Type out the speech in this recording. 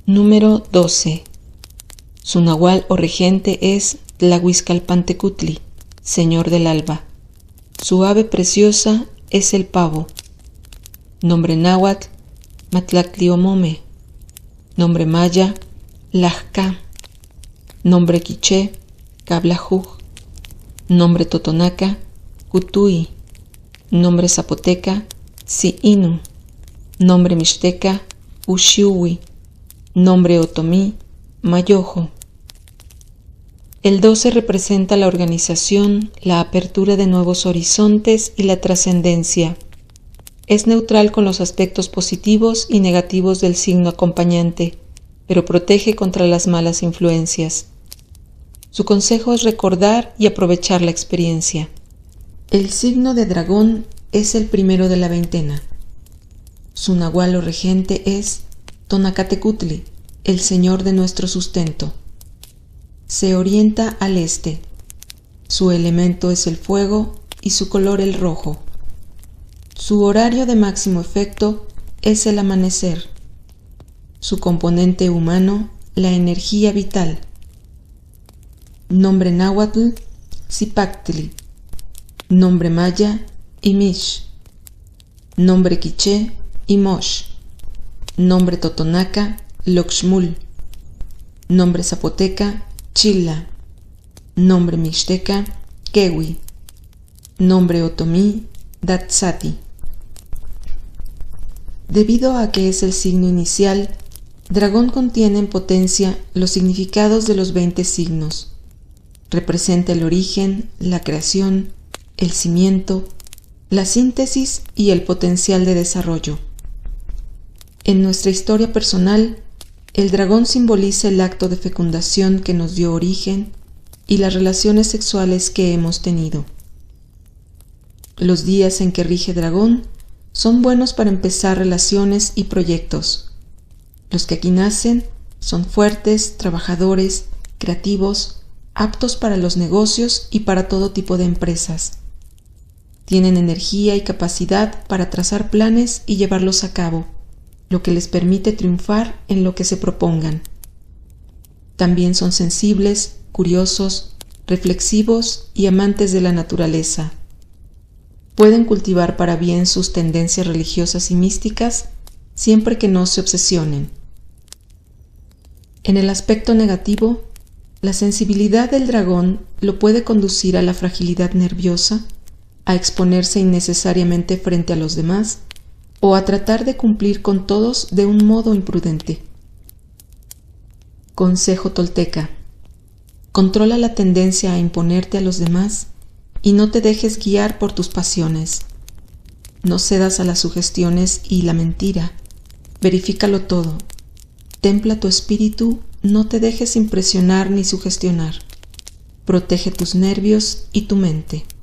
Número 12. Su nahual o regente es Tlahuizcalpantecutli, señor del alba. Su ave preciosa es el pavo. Nombre náhuatl, Matlactliomome. Nombre maya, Lajca. Nombre quiché, Cablajuj. Nombre totonaca, Cutui. Nombre zapoteca, Siinu. Nombre mixteca, Uxiuhui. Nombre otomí, Mayojo. El 12 representa la organización, la apertura de nuevos horizontes y la trascendencia. Es neutral con los aspectos positivos y negativos del signo acompañante, pero protege contra las malas influencias. Su consejo es recordar y aprovechar la experiencia. El signo de dragón es el primero de la veintena. Su nahual o regente es Tonacatecutli, el señor de nuestro sustento. Se orienta al este. Su elemento es el fuego y su color el rojo. Su horario de máximo efecto es el amanecer. Su componente humano, la energía vital. Nombre náhuatl, Zipactli. Nombre maya, Imish. Nombre quiché, Imosh. Nombre totonaca, Loxmul. Nombre zapoteca, Chilla. Nombre mixteca, Kewi. Nombre otomí, Datsati. Debido a que es el signo inicial, dragón contiene en potencia los significados de los 20 signos. Representa el origen, la creación, el cimiento, la síntesis y el potencial de desarrollo. En nuestra historia personal, el dragón simboliza el acto de fecundación que nos dio origen y las relaciones sexuales que hemos tenido. Los días en que rige dragón son buenos para empezar relaciones y proyectos. Los que aquí nacen son fuertes, trabajadores, creativos, aptos para los negocios y para todo tipo de empresas. Tienen energía y capacidad para trazar planes y llevarlos a cabo, lo que les permite triunfar en lo que se propongan. También son sensibles, curiosos, reflexivos y amantes de la naturaleza. Pueden cultivar para bien sus tendencias religiosas y místicas siempre que no se obsesionen. En el aspecto negativo, la sensibilidad del dragón lo puede conducir a la fragilidad nerviosa, a exponerse innecesariamente frente a los demás o a tratar de cumplir con todos de un modo imprudente. Consejo tolteca: controla la tendencia a imponerte a los demás y no te dejes guiar por tus pasiones. No cedas a las sugestiones y la mentira. Verifícalo todo. Templa tu espíritu, no te dejes impresionar ni sugestionar. Protege tus nervios y tu mente.